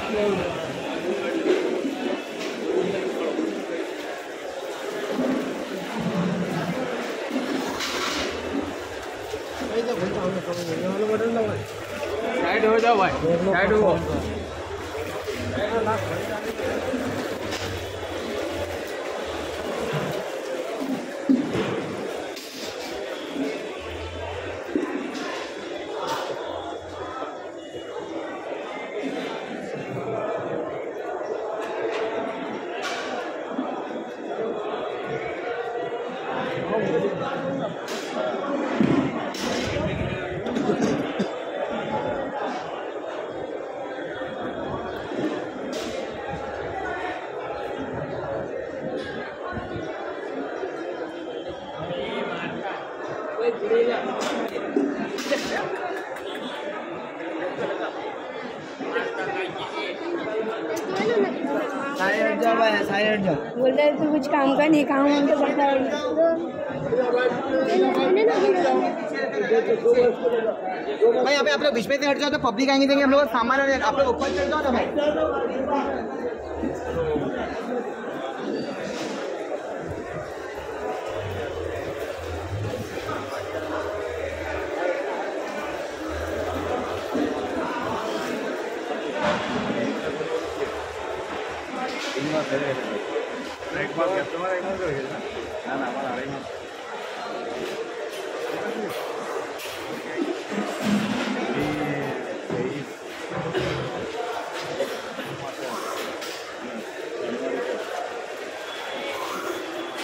Side हो जाओ भाई, साइड हो। बोल रहे तू कुछ काम का नहीं, काम हम तो करता है। भाई यहाँ पे आप लोग बीच में से हट जाओ तो पब्लिक आएंगे, देंगे हम लोग सामान, आप लोग ऊपर चढ़ जाओ ना भाई। एक बार तुम्हारा एक बार ना ना हमारा